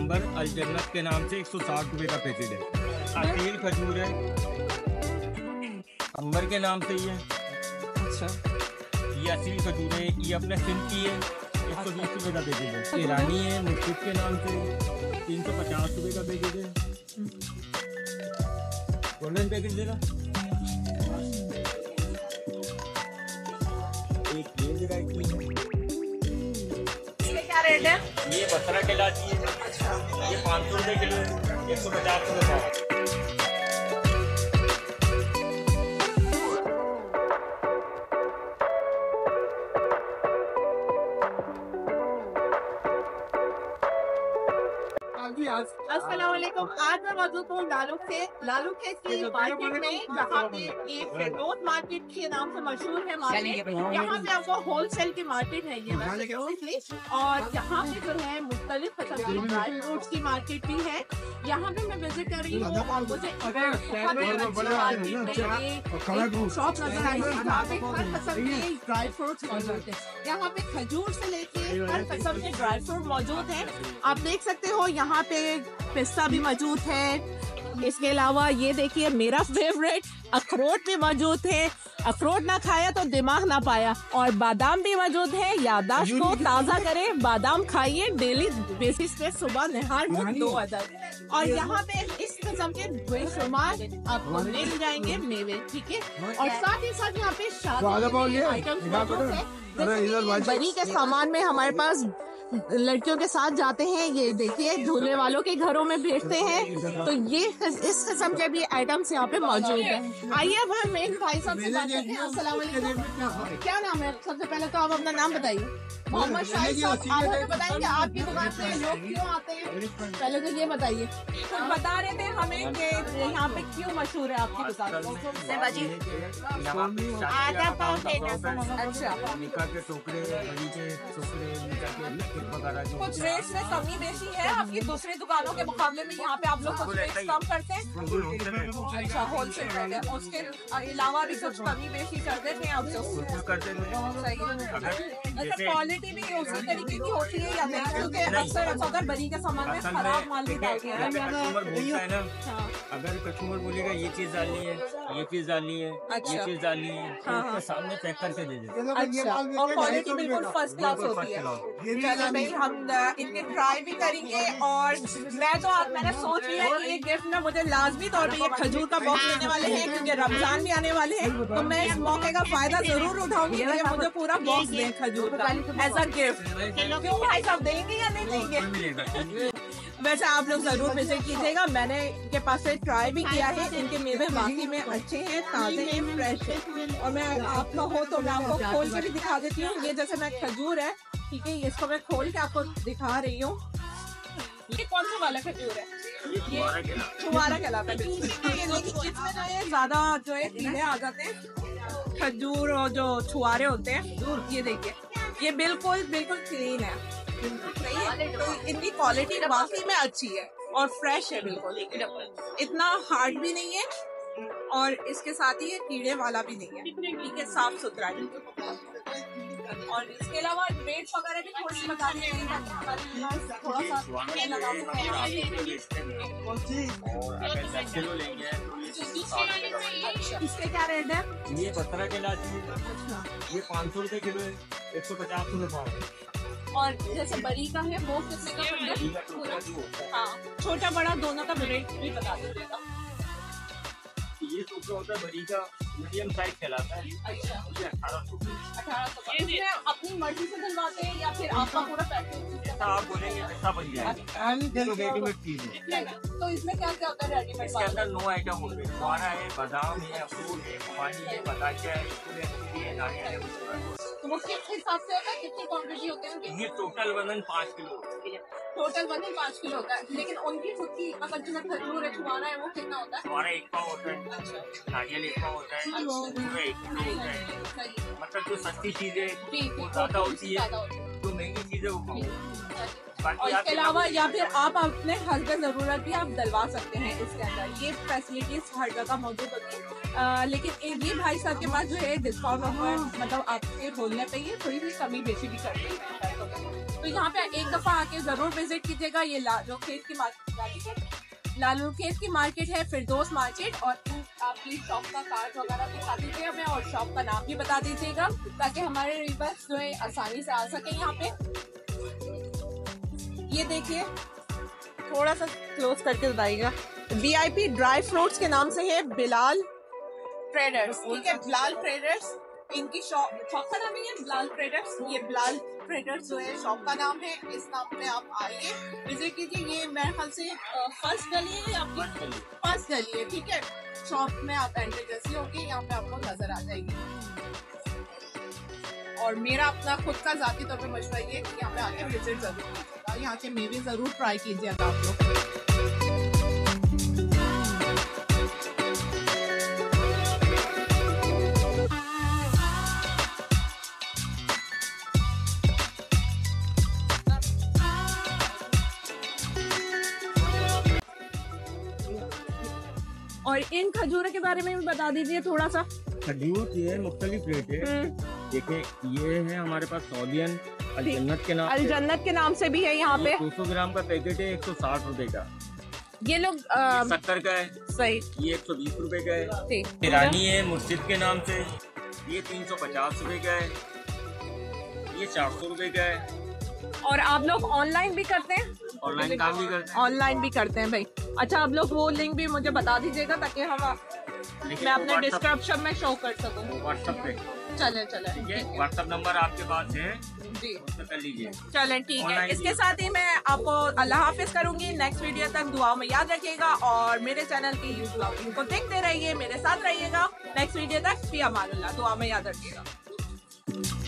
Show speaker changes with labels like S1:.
S1: अंबर अल जन्नत के नाम से 160 रुपए का पैकेट है। असील खजूर है, अंबर के नाम से ही है।
S2: अच्छा,
S1: ये असील खजूर है, ये अपने सिंध की है, 120 रुपए का पैकेट है। ईरानी है, मुश्किल के नाम से 350 रुपए का पैकेट है। गोल्डन पैकेट देना। एक ये वैरायटी है,
S2: क्या रेट है?
S1: ये 12 कहलाती है। ये 500 रुपए किलो है, 150 रुपए का।
S2: अस्सलाम वालेकुम। आज मैं मौजूद हूँ लालू खेत की मार्केट में, जहाँ पे ये फिरदौस मार्केट के नाम से मशहूर है मार्केट। यहाँ पे आपको होलसेल की मार्केट है ये बेसिकली, और यहाँ पे जो है मुख्तलिफ किस्म की ड्राई फ्रूट्स की मार्केट भी है। यहाँ पे मैं विजिट कर रही हूँ, मुझे शॉप नजर आई है जहाँ पे हर किस्म के ड्राई फ्रूट्स मौजूद है। यहाँ पे खजूर से लेके हर किस्म के ड्राई फ्रूट मौजूद है। आप देख सकते हो यहाँ पे पिस्ता भी मौजूद है। इसके अलावा ये देखिए मेरा फेवरेट अखरोट भी मौजूद है। अखरोट ना खाया तो दिमाग ना पाया। और बादाम भी मौजूद है, याददाश्त को ताज़ा करे, बादाम खाइए डेली बेसिस पे, सुबह निहार में 2 अदद। और यहाँ पे इस किस्म के बेशुमार आपको मिल जाएंगे मेवे, ठीक है। और साथ ही साथ यहाँ पे शादी आइटम्स मौजूद है। बनी के सामान में हमारे पास लड़कियों के साथ जाते हैं, ये देखिए झूले वालों के घरों में भेजते हैं, तो ये इस किस्म के भी आइटम्स यहाँ पे मौजूद है। आइए अब हम मेन भाई साहब से बात करते हैं। अस्सलाम वालेकुम, क्या नाम है? सबसे पहले तो आप अपना नाम बताइए। मोहम्मद शाहिद साहब, आप हमें बताएंगे आपकी दुकान पे लोग क्यों आते हैं? पहले तो ये बताइए। तो बता रहे थे हमें कि यहाँ पे क्यों मशहूर है आपकी दुकान? अच्छा, कुछ रेट्स में कमी बेशी है आपकी दूसरी दुकानों के मुकाबले में? यहाँ पे आप लोग कुछ रेट्स कम करते हैं? अच्छा, होलसेल रेट है। उसके अलावा भी कुछ कमी बेशी कर देते हैं आप लोग? अच्छा, क्वालिटी भी उसी तरीके की होती है या नहीं? क्योंकि अक्सर अगर बनी के सामान में खराब माल भी डालते हैं।
S1: अगर कस्टमर बोलेगा ये चीज डालनी है, ये चीज डालनी है, ये चीज डालनी है, तो उसके सामने पैक करके दे देते।
S2: अच्छा, और क्वालिटी बिल्कुल फर्स्ट क्लास होती है। चलो भाई, हम इनके ट्राई भी करेंगे। और मैंने सोच लिया कि ये गिफ्ट में मुझे लाजमी तौर पे ये खजूर का बॉक्स देने वाले हैं, क्योंकि रमजान भी आने वाले हैं, तो मैं इस मौके का फायदा जरूर उठाऊंगी। ये मुझे पूरा बॉक्स दें खजूर का एज अ गिफ्ट। क्यों भाई साहब, देंगे या नहीं देंगे? वैसे आप लोग जरूर विजिट कीजिएगा। मैंने इनके पास से ट्राई भी किया है, इनके मेवे वाकई में अच्छे हैं, ताजे हैं, फ्रेश है। और मैं आपका हो तो मैं आपको खोल के भी दिखा देती हूँ। ये जैसे मैं खजूर है, ठीक है, इसको मैं खोल के आपको दिखा रही हूँ। ये कौन सा वाला खजूर है? ये छुआरा कहलाता है। इसमें जो है ज्यादा जो है कीड़े आ जाते हैं खजूर, और जो छुआरे होते हैं, ये देखिए ये बिल्कुल क्लीन है, सही है। तो इनकी क्वालिटी वाकई में अच्छी है और फ्रेश है, बिल्कुल इतना हार्ड भी नहीं है, और इसके साथ ही ये कीड़े वाला भी नहीं है, ठीक है, साफ सुथरा है। और इसके अलावा रेट्स वगैरह भी थोड़ी बता दीजिए, थोड़ा सा इसके क्या रेट है?
S1: ये 12 कहलाती है, ये 500 रुपए किलो है, 150 रुपए पाव।
S2: और जैसे बड़ी का है वो कितने का पड़ता है? हाँ, छोटा बड़ा दोनों का रेट भी बता दीजिएगा।
S1: ये सूखा होता है, बड़ी का मीडियम साइज कहलाता है।
S2: अच्छा, 1800 का। इसमें अपनी मर्जी से दिलवाते हैं या फिर आपका पूरा पैकेज?
S1: जैसा आप बोलेंगे वैसा बन जाएगा। तो रेडीमेड चीज है।
S2: तो इसमें क्या क्या होता है रेडीमेड?
S1: इसके अंदर 9 आइटम होंगे, छुआरा है, बादाम है, अखरोट है, पानी है, बताशा है, नारियल है।
S2: तो वो किस हिसाब से होता है, कितनी क्वांटिटी होती है?
S1: ये टोटल वजन 5 किलो।
S2: टोटल वजन 5 किलो होता है, लेकिन उनकी खुद की अगर जो खजूर है, छुआरा है, वो कितना होता है?
S1: छुआरा 1 पाव होता है, नारियल 1 पाव होता है, पूरा 1 किलो होता है। मतलब जो सस्ती चीजें वो ज्यादा होती है, जो महंगी चीजें वो कम।
S2: और इसके अलावा या फिर आप अपने हस्ब जरूरत भी आप डलवा सकते हैं इसके अंदर, ये फैसिलिटीज हर जगह मौजूद होती है। लेकिन ये भाई साहब के पास जो है डिस्काउंट ऑफर, मतलब आपके बोलने पे ये थोड़ी सी कमी बेशी भी करते हैं। तो तो यहाँ पे एक दफा आके जरूर विजिट कीजिएगा। ये लालू खेत की मार्केट है, फिरदौस मार्केट। और आपकी शॉप का कार्ड वगैरह दिखा दीजिए हमें और शॉप का नाम भी बता दीजिएगा ताकि हमारे व्यूअर्स जो है आसानी से आ सके यहाँ पे। ये देखिए, थोड़ा सा क्लोज करके बताइएगा। VIP ड्राई फ्रूट्स के नाम से है बिलाल ट्रेडर्स, ठीक है, बिलाल ट्रेडर्स इनकी शॉप का नाम है बिलाल ट्रेडर्स। ये बिलाल ट्रेडर्स जो है शॉप का नाम है। इस नाम पे आप आइए, विजिट कीजिए। ये मेरे ख्याल से फर्स्ट गली है आपकी, फर्स्ट गली है, ठीक है। शॉप में आप एंट्री जैसी होगी यहाँ पे आपको नजर आ जाएगी। और मेरा अपना खुद का जाती तौर पे मशवरा ये है कि यहाँ पे आके विजिट जरूर कीजिएगा, यहाँ के मेवे जरूर ट्राई कीजिएगा आप लोग। और इन खजूरों के बारे में भी बता दीजिए थोड़ा सा।
S1: खजूर ये मुख्तलिफ रेट है। देखिए, ये है हमारे पास सऊदियन अलजन्नत के नाम,
S2: अलजन्नत के नाम से भी है यहाँ पे।
S1: 200 ग्राम का पैकेट है 160 रुपए का।
S2: ये लोग
S1: 70 का है,
S2: सही।
S1: ये 120 रुपए का है। ईरानी है मुर्शिद के नाम से, ये 350 रुपए का है, ये 400 रुपए का है।
S2: और आप लोग ऑनलाइन भी करते हैं?
S1: ऑनलाइन काम भी करते हैं।
S2: ऑनलाइन भी करते हैं भाई। अच्छा, आप लोग वो लिंक भी मुझे बता दीजिएगा ताकि मैं अपने डिस्क्रिप्शन में शो कर सकूं।
S1: व्हाट्सएप पे
S2: चले
S1: ठीक है, व्हाट्सएप नंबर आपके पास है
S2: जी,
S1: उससे कर लीजिए।
S2: चलें ठीक है। इसके साथ ही मैं आपको अल्लाह हाफिज करूंगी। नेक्स्ट वीडियो तक दुआ में याद रखिएगा और मेरे चैनल की यूट्यूब को देखते रहिए, मेरे साथ रहिएगा। नेक्स्ट वीडियो तक फी अमान अल्लाह, दुआ में याद रखिएगा।